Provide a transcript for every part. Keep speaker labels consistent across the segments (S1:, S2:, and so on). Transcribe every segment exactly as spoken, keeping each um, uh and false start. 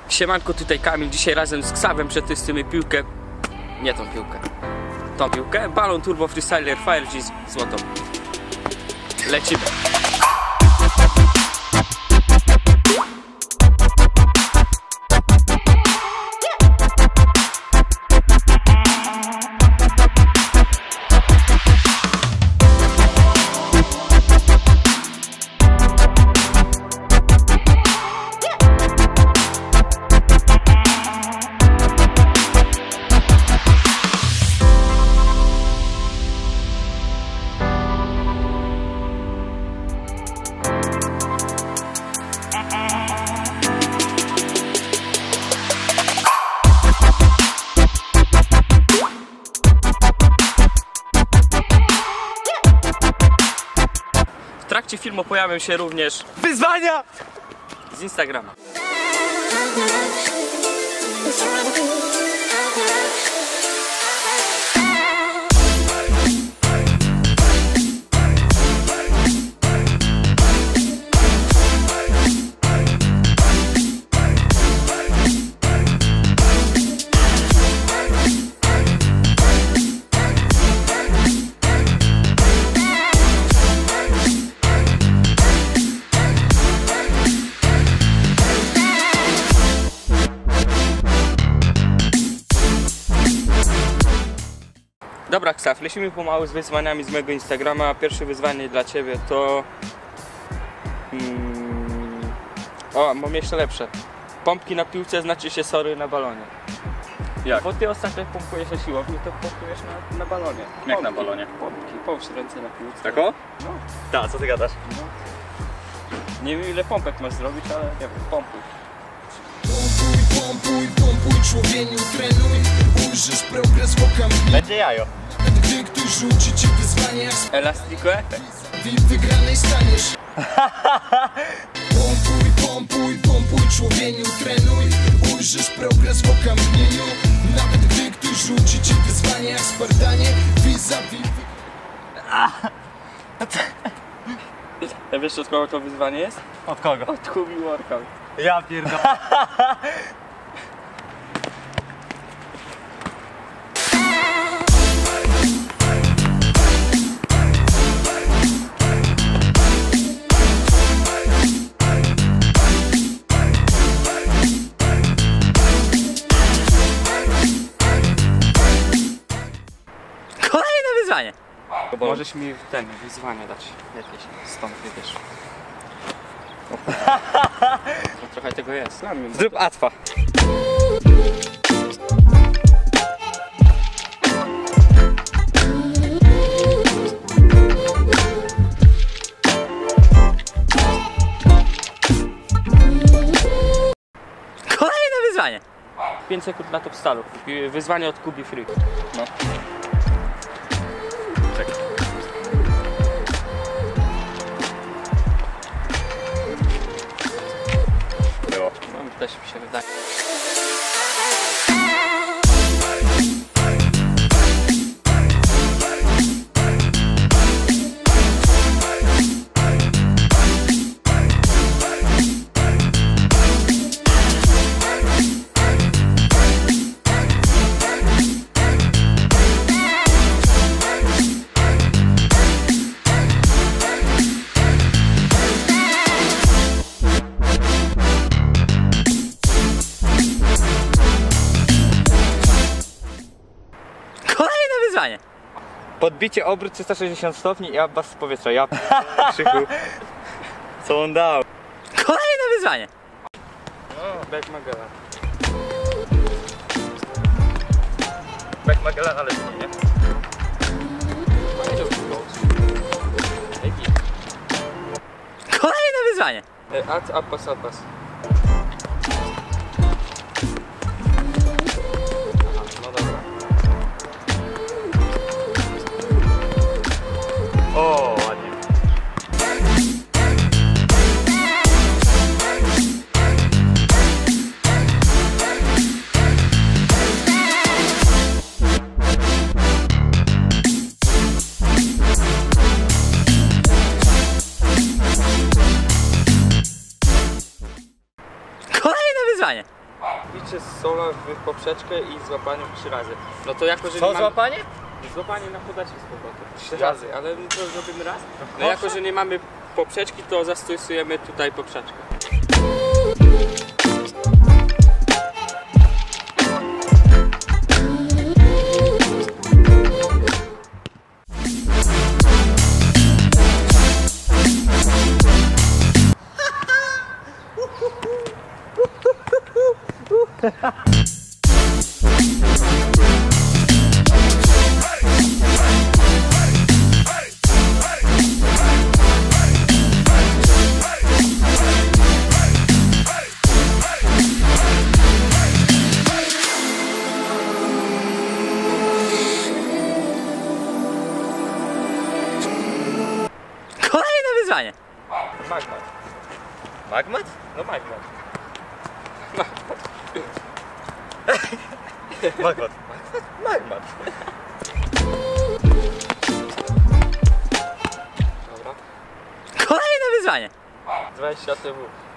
S1: Siemanko, tutaj Kamil. Dzisiaj razem z Ksawem przetestymy piłkę. Nie tą piłkę. Tą piłkę. Balon Turbo Freestyler Fire G złotą. Lecimy. W trakcie filmu pojawią się również wyzwania z Instagrama. Dobra, Ksaw, lecimy pomału z wyzwaniami z mojego Instagrama. Pierwsze wyzwanie dla Ciebie to... Hmm... O, mam jeszcze lepsze. Pompki na piłce znaczy się sorry na balonie. Jak? Bo Ty ostatnio pompujesz na siłowni, to pompujesz na, na balonie.
S2: Jak pompki, na balonie?
S1: Pompki, połóż ręce na piłce.
S2: Tako?
S1: No.
S2: Tak, co Ty gadasz?
S1: No. Nie wiem ile pompek masz zrobić, ale nie wiem, pompuj.
S3: Pompuj, pompuj, pompuj, człowieniu trenuj. Ujrzysz progres w okamżiku.
S2: Będzie jajo.
S3: Gdy ktoś rzuci Ci wyzwanie jak
S1: Elastiko efekt.
S3: w wygranej staniesz. Pompuj, pompuj, pompuj, człowieniu trenuj. Ujrzysz progres w okamżnieniu. Nawet gdy ktoś rzuci Ci wyzwanie jak Spartanie. Vis-a-vis.
S1: Ja wiesz od kogo to wyzwanie jest?
S2: Od kogo?
S1: Od Kubi Workout.
S2: Ja pierdolę. Kolejne wyzwanie.
S1: Możesz mi ten wyzwanie dać jakieś stąd wiesz. No, trochę tego jest. Dla mnie.
S2: Zrób atwa. Kolejne wyzwanie.
S1: pięć sekund na top stalu. Wyzwanie od Kubi Free. No.
S2: Czekaj. Było.
S1: No też mi się wydaje.
S2: Wyzwanie. Podbicie obrót trzysta sześćdziesiąt stopni i abbas z powietrza. Ja Krzychu. Co on dał? Kolejne wyzwanie.
S1: O, Back Magellan.
S2: Back Magellan, ale nie? Kolejne wyzwanie.
S1: Ad, apas, apas. No dobra.
S2: O, ładnie.
S1: Bicie z sola w poprzeczkę i złapanie trzy razy. No to jako, że
S2: Co,
S1: nie mamy...
S2: złapanie?
S1: Złapanie na podacie z powrotem. Trzy
S2: razy.
S1: razy, ale my to zrobimy raz. No
S2: kosza?
S1: jako, że nie mamy poprzeczki, to zastosujemy tutaj poprzeczkę.
S2: Kolejne wyzwanie.
S1: Magmat.
S2: Magmat?
S1: No magmat.
S2: Magmat. Magmat.
S1: Dobra.
S2: Kolejne wyzwanie.
S1: dwadzieścia T W.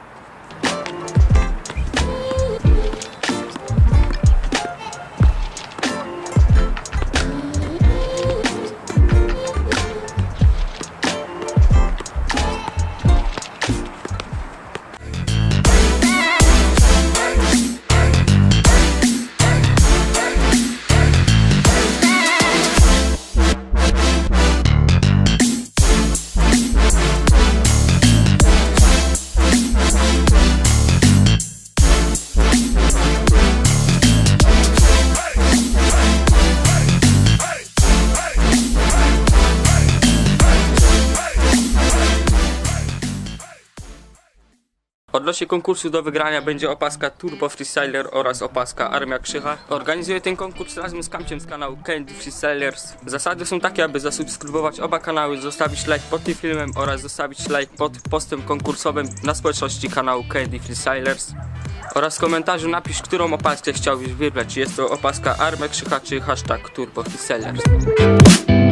S1: Odnośnie konkursu do wygrania będzie opaska Turbo Freestyler oraz opaska Armia Krzycha. Organizuję ten konkurs razem z Kamciem z kanału Candy Freestylers. Zasady są takie, aby zasubskrybować oba kanały, zostawić like pod tym filmem oraz zostawić like pod postem konkursowym na społeczności kanału Candy Freestylers. Oraz w komentarzu napisz, którą opaskę chciałbyś wybrać. Czy jest to opaska Armia Krzycha czy hashtag Turbo Freestylers.